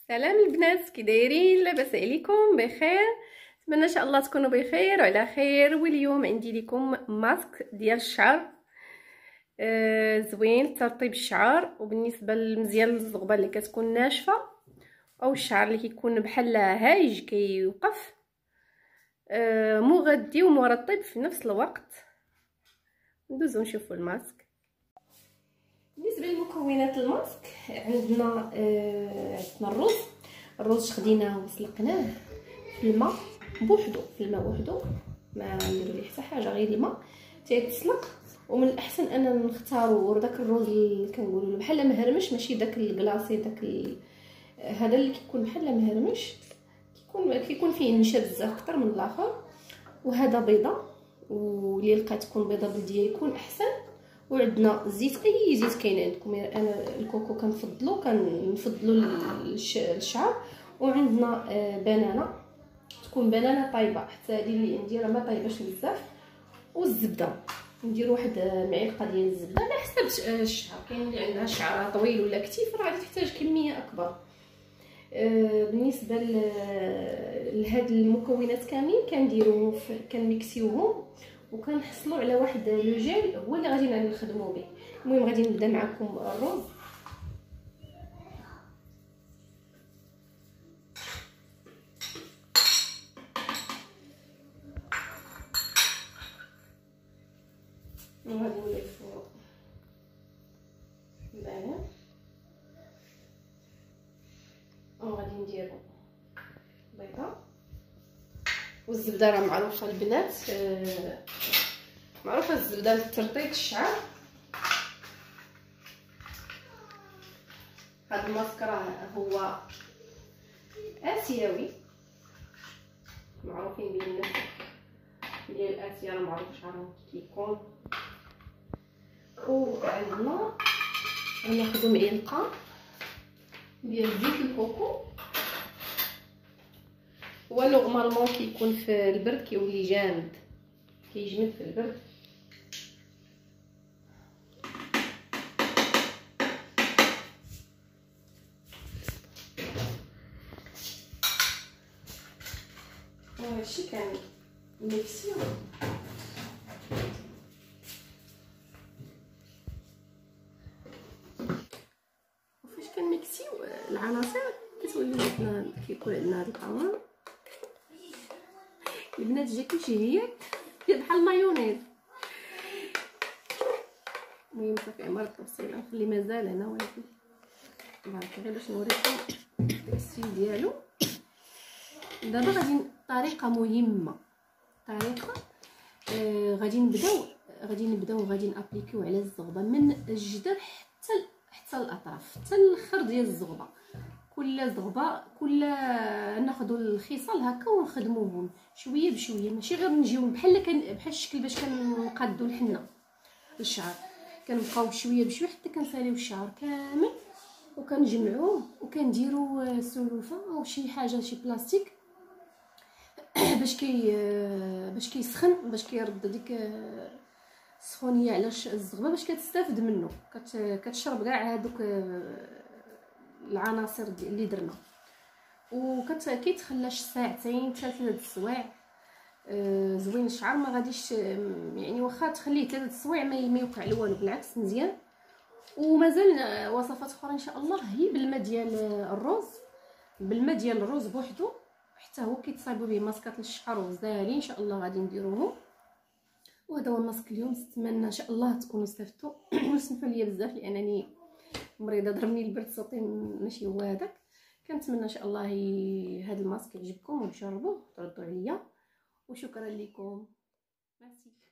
سلام البنات، كي دايرين؟ لاباس عليكم؟ بخير؟ نتمنى ان شاء الله تكونوا بخير وعلى خير. واليوم عندي لكم ماسك ديال الشعر زوين ترطيب الشعر. وبالنسبه للمزيان للزغبه اللي كتكون ناشفه او الشعر اللي كيكون بحال هايج كيوقف مغذي ومرطب في نفس الوقت. ندوزو نشوفوا الماسك. بالنسبه لمكونات الماسك عندنا الرز خديناه وسلقناه في الماء بوحدو، ما نديرو ليه حتى حاجه غير الماء تيتسلق. ومن الاحسن اننا نختاروا داك الرز اللي كنقولوا بحال مهرمش، ماشي داك الكلاصي، هذا اللي كيكون بحال مهرمش، كيكون فيه النشا بزاف اكثر من الاخر. وهذا بيضه، واللي لقات تكون بيضه بلديه يكون احسن. وعندنا زيت، اي زيت كاين عندكم. انا الكوكو كنفضلو الشعر. وعندنا بنانه، تكون بنانه طايبه، حتى هذه اللي عندي راه ما طايباش بزاف. والزبده ندير واحد معلقه ديال الزبده على حسب الشعر. كاين اللي عندها شعرها طويل ولا كثيف راه غادي تحتاج كميه اكبر. بالنسبه لهاد المكونات كاملين كنميكسيوهم وكنحصلوا على واحد لو جيل هو اللي غادي نخدموا به. المهم غادي نبدا معكم الرز. وغادي نلفو البنان وغادي نديرو بيضه. والزبده راه معروفه البنات، معروفه الزبده لترطيب الشعر. هذا الماسك راه هو اسيوي، معروفين به الناس ديال اسيا، راه معروف شعرهم كيكون. وعندنا غناخدو معلقه ديال زيت الكوكو. هو نورمالمون كيكون في البرد كيولي جامد، كيجمد في البرد. وهادشي كان ميكسيو. وفاش كنميكسيو العناصر كتولي عندنا، كيكون عندنا هاد القوام. البنات جا كلشي هي بحال المايونيز. المهم صافي عمر التفصيله نخلي مازال هنا، ولكن بارك غير باش نوريكم التفصيل ديالو. دابا غادي طريقه مهمه، غادي نبداو غادي نابليكيو على الزغبه من الجدر حتى الاطراف، حتى الاخر ديال الزغبه. كل زغبه ناخذوا الخصال هكا ونخدموهم شويه بشويه، ماشي غير نجيو بحال الشكل باش كنقادوا الحنه الشعر. كنبقاو شويه بشويه حتى كنساليو الشعر كامل وكنجمعوه وكنديروا سلوفه او شي حاجه، شي بلاستيك باش كيسخن، باش كيرد ديك السخونيه على الزغبه، باش كتستافد منه، كتشرب كاع هذوك العناصر اللي درنا. كيتخلاش ساعتين 3 السوايع. زوين الشعر، ما غاديش يعني واخا تخليه 3 السوايع ما يوقع له والو، بالعكس مزيان. ومازال وصفات اخرى ان شاء الله هي بالماء ديال الرز بوحدو، حتى هو كيتصايبوا به ماسكات للشعر وغزالين ان شاء الله غادي نديروهم. وهذا هو الماسك اليوم. نتمنى ان شاء الله تكونوا استفدتوا وسمحوا لي بزاف لانني مريضه، ضربني البرد، صوتي ماشي هو هذاك. كنتمنى ان شاء الله هذا الماسك يعجبكم وتجربوه وتردوا عليا. وشكرا لكم. ميرسي.